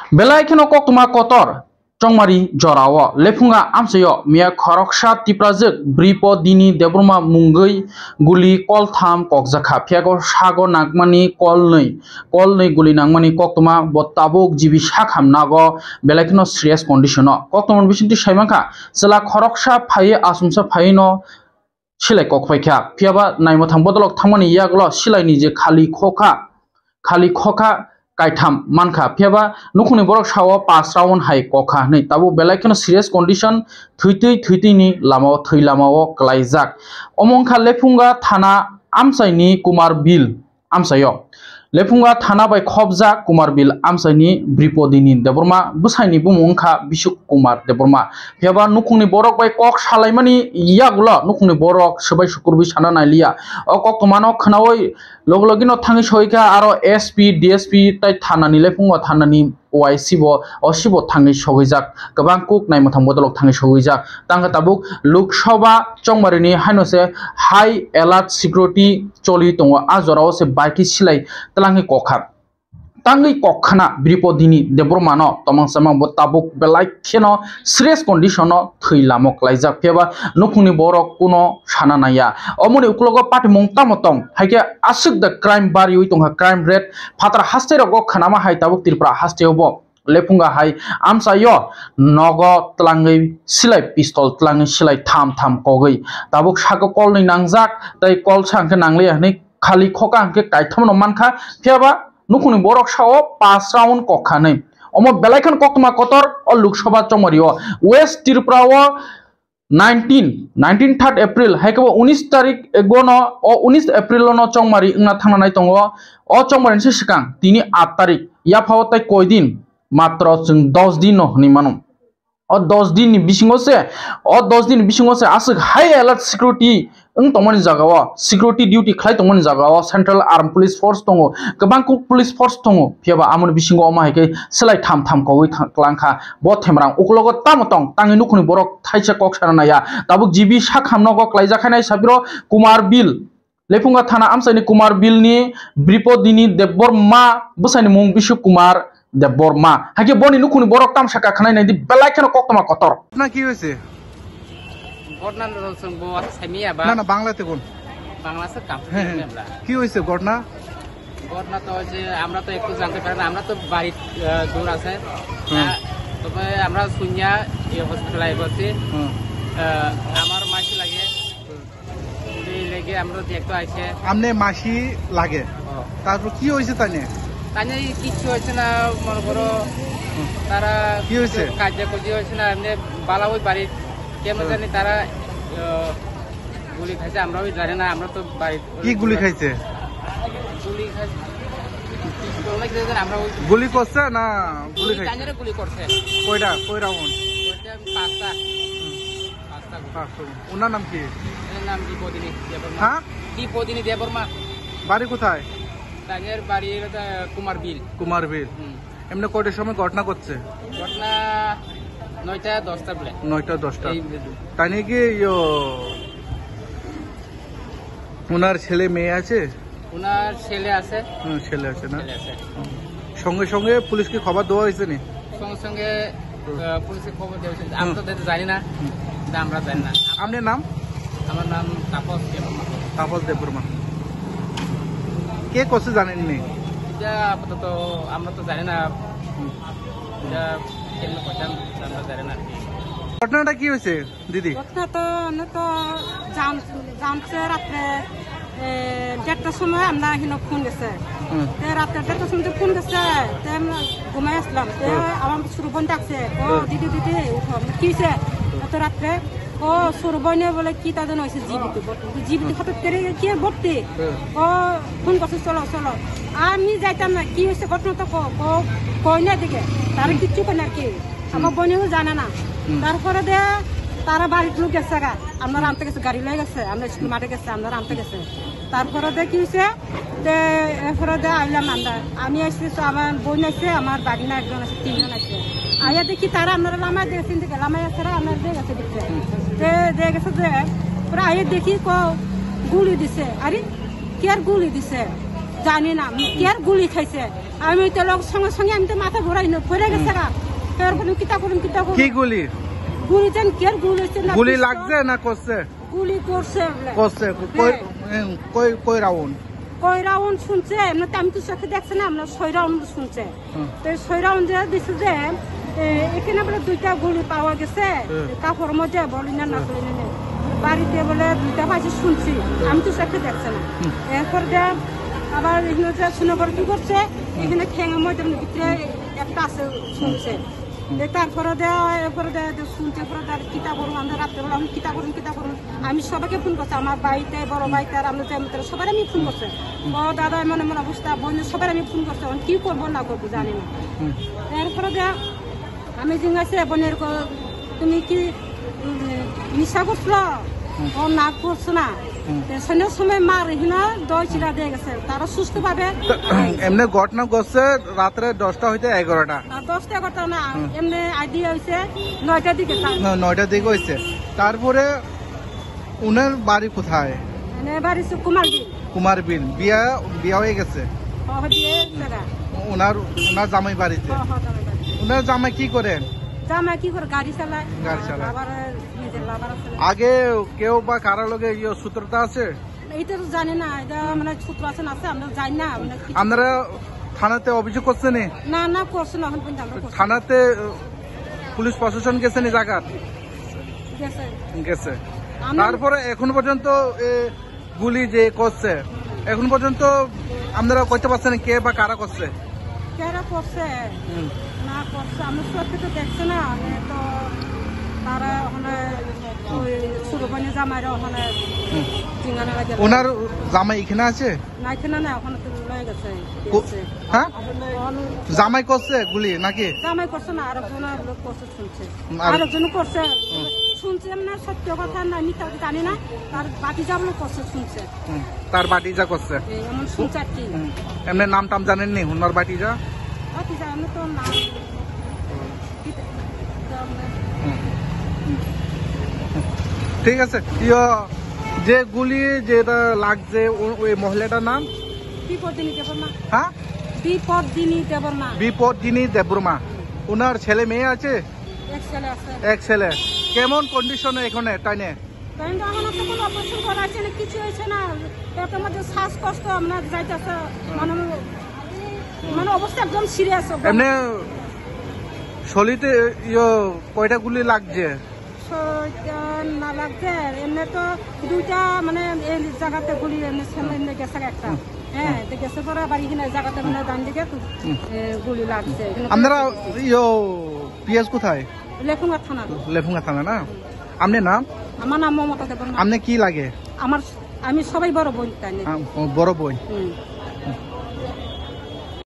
Belai keno kok tuma kotor chongmari jorao lefunga amsayo mia khoroksa Tiprajwk Bripadini Debbarma Amchai goli koltham kokjakha phiago sago nagmani kolnei goli nagmani koktuma bo Tabok jibi sakham nago belai keno serious condition koktomon bisinti saimangka sela khoroksa phaye asumsa phaye no silai kokpaikha phiaba naimo thangbodolok thangmani yaglo silai ni je khali khokha kaitam manka phiaba nukuni borok sawo 5 round hai kokha nei tabo belai keno serious condition thuitui ni lama thui lamao klaijak omongkha lefunga thana amchai ni kumar bill amchayo lefunga thana bai khobjak kumar bill amchai ni Bripadini Debbarma bwsai ni bumungkha Bisuk Kumar Debbarma phiaba nukuni borok bai kok salaimani yagulo nukuni borok sabai sukurbi sana nailia o kok tomano khnaoi logologino thangi soika aro SP DSP tai thana ni lefunga thana ni OIC bo osibo thangi sohijak gobang kuk nai mothang bodolok thangi sohijak tangka tabuk Lok Sabha chongmari ni hainose high alert security choli tongo ajorao se baiki silai tlangi kokha tangi kokhana Bripadini Debbarma no tomang samang bo Tabok belai kheno serious condition no thilamo klaijak pheba nukuni borok kuno sana naya omoni uklogo party mongta motong haike asuk the crime bari ui tongha crime rate phatar haste rogo khanama hai Tabok Tripura haste obo lefunga hai amsayo nogo tlangi silai pistol tlangi silai tham kogoi Tabok sago kol ni nangjak tai kol sangke nangle hani khali khoka angke kaitham no mankha pheba nukuni borok sao 5 round kokha nei omo belaikan koktuma kotor o Lok Sabha chongmari o West Tripura o 19 April haikabo 19 tarik egono o 19 April no chongmari ngna thangna nai tongo o chongmari se sikang tini 8 tarik ya phao tai koidin matro chung 10 din no ni manum o 10 din ni bisingo se asuk high alert security tongmani jagao security duty khlai tongmani jagao Central Armed Police Force tongo gobang police force tongo phiaba amoni bisingo oma haike selai tham kogoi klangkha bo themrang uklogo tamotong tangi nukuni borok thaisa kok sanaya tabuk jibi sakhamno go klaijakhainai sabiro Kumar Bill lefunga thana amchaini Kumar Bill ni Bripadini Debbarma bwsaini mung Bisuk Kumar Debbarma haike boni nukuni borok tamsaka khanai nai di belai keno koktoma kotor na ki hoyse ঘটনা সংবো সামিয়া বা না বাংলাতে কোন বাংলাতে কাম আমরা কি হইছে ঘটনা তো যে আমরা তো একটু জানতে পারি না আমরা তো বাড়ি দূর আছে তবে আমরা শুনিয়া এই হসপিটালে আইবছি আমার মাসি লাগে এই লেগে আমরা দেখতে আইছে আমনে মাসি লাগে তারপর কি হইছে তানে কিছু হইছে না মনে করো তারা কি হইছে কাজে হইছে না এমনি বালা ওই বাড়ি কেমন জানি তারা গুলি খাইছে আমরাও জানি না আমরা তো বাড়ি কি গুলি খাইছে গুলি করছে না গুলি খাইছে গুলি করছে কই রাউন্ড পাঁচটা ওনার নাম কি নাম Bripadini Debbarma হ্যাঁ Bripadini Debbarma বাড়ি কোথায় তাদের বাড়ি কুমার বিল এমনি কয়টার সময় ঘটনা করছে ঘটনা 9টা 10টা বলে 9টা 10টা তাই নাকি ওনার ছেলে মেয়ে আছে ওনার ছেলে আছে না সঙ্গে সঙ্গে পুলিশকে খবর দেওয়া হয়েছে নি সঙ্গে পুলিশকে খবর দেওয়া হয়েছে আমরা তো জানি না আমরা জানি না আপনার নাম আমার নাম তাপস দেববর্মা কে করছে জানেন নি এটা আপাতত আমরা তো জানি না এটা কেমন করতাম আমরা জানি না ঘটনাটা কি হয়েছে দিদি ঘটনা তো জানছে রাত্রে 1:30টার সময় আমরা হিনো ফোন গেছে রাত্রে 1:30টার সময় ফোন গেছে ঘুমাই আসলাম আমার সুরবন ডাকছে ও দিদি উঠো কি হয়েছে এত রাত্রে ও সুরবনে বলে কি তাদের হয়েছে জীবিত হঠাৎ করে কি ভর্তি ও ফোন করছে চলো আমি যাইতাম না কি হয়েছে ঘটনা তো কই না দিকে তার কিচ্ছু কেন আর কি আমার বোনেও জানে না তারপরে তারা বাড়ির লোক গেছে আমরা আনতে গেছে গাড়ি লয়ে গেছে আমরা স্কুল মাঠে গেছে আমরা আনতে গেছে তারপরে কি হয়েছে এরপরে আইলাম আমি আসছি আমার বোন আসছে আমার বাড়ি না একজন আছে 3 জন আছে আইয়া দেখি তারা আপনারা লামাই দিয়েছেন দেখে লামাই আছে আপনার দিয়ে গেছে দেখতে দিয়ে গেছে যে পরে আইয়া দেখি গুলি দিছে আরে কি আর গুলি দিছে জানি না কি আর গুলি খাইছে আমি তো লোক সঙ্গে সঙ্গে আমি তো মাথা ঘোরাই না ঘুরে গেছে গা ফের করুন কিতা করুন কি গুলি গুলি যেন কের গুলি হচ্ছে না গুলি লাগছে না করছে গুলি করছে করছে কই রাউন্ড কই রাউন্ড শুনছে এমনি আমি তো চোখে দেখছি না আমরা 6 রাউন্ড শুনছে তো 6 রাউন্ড দিছে যে এখানে বলে 2টা গুলি পাওয়া গেছে কাপড় মধ্যে বলি না না বলি না বাড়িতে বলে 2টা বাজে শুনছি আমি তো চোখে দেখছি না এরপর আবার এখানে যে শুনবার কি করছে এখানে ঠেঙের মধ্যে ভিতরে একটা আছে শুনছে তারপরে শুনছে পরে কিতা করুন আমরা রাত্রেবেলা আমি কিতা করুন আমি সবাইকে ফোন করছি আমার বাড়িতে বড় বাড়িতে আর আমরা সবাই আমি ফোন করছে ও দাদা এমন এমন অবস্থা বোন সবাই আমি ফোন করছি কি করবো না করবো জানি না এরপরে আমি জিজ্ঞাসা বোনের তুমি কি নিশা করছিল ও না করছো না পেছনের সময় মার এখানে দই চিরা দিয়ে গেছে তারা সুস্থ ভাবে এমনি ঘটনা ঘটছে রাত্রে 10টা হইতে 11টা 10টা 11টা না এমনি আইডিয়া হয়েছে 9টার দিকে 9টার দিকে হয়েছে তারপরে উনার বাড়ি কোথায় বাড়ি কুমার বিল বিয়া হয়ে গেছে ওনার জামাই বাড়িতে ওনার জামাই কি করেন গাড়ি চালায় আবার আগে কেউ বা কারো লগে সূত্রতা আছে এইটা তো জানি না এটা মানে সূত্র আছে না আমরা জানি না আপনারা থানাতে অভিযোগ করছেন না না করছে না এখন পর্যন্ত আমরা থানাতে পুলিশ প্রশাসন গেছে নি জায়গা গেছে তারপরে এখন পর্যন্ত গুলি যে করছে এখন পর্যন্ত আপনারা কইতে পারছেন কে বা কারা করছে কেরা করছে না করছে আমি সত্যি তো দেখছি না তো তারা ওখানে ওই সুরবানি জামাইরা ওখানে জিঙ্গানা লাগে ওনার জামাই এখানে আছে না এখানে না ওখানে তো লয়ে গেছে হ্যাঁ জামাই করছে গুলি নাকি জামাই করছে না আরেকজনের লোক করছে শুনছে আরেকজন করছে শুনছে না সত্য কথা না আমি তাকে জানি না তার বাকি যা লোক করছে শুনছে তার বাটি যা করছে এমন শুনছে আর কি এমনি নাম টাম জানেন নি ওনার বাটি যা আমি তো না ঠিক আছে যে গুলি যেটা লাগছে ওই মহিলাটার নাম বিপদিনী দেবর্মা হ্যাঁ বিপদিনী দেববর্মা ওনার ছেলে মেয়ে আছে এক ছেলে কেমন কন্ডিশন এখানে টাইনে কিছু হয়েছে না পেটের মধ্যে শ্বাসকষ্ট আপনার যাইতেছে মানে অবস্থা একদম সিরিয়াস এমনি শরীরে কয়টা গুলি লাগছে না লাগছে এমনি তো 2টা মানে এই জায়গাতে গুলি এমনি গেছে একটা হ্যাঁ গেছে পরে আবার এখানে জায়গাতে মানে ডান দিকে গুলি লাগছে আপনারা পিএস কোথায় লেফুঙ্গা থানা না আপনার নাম আমার নাম মমতা দেববর্মা আপনি কি লাগে আমি সবাই বড় বোন বড় বোন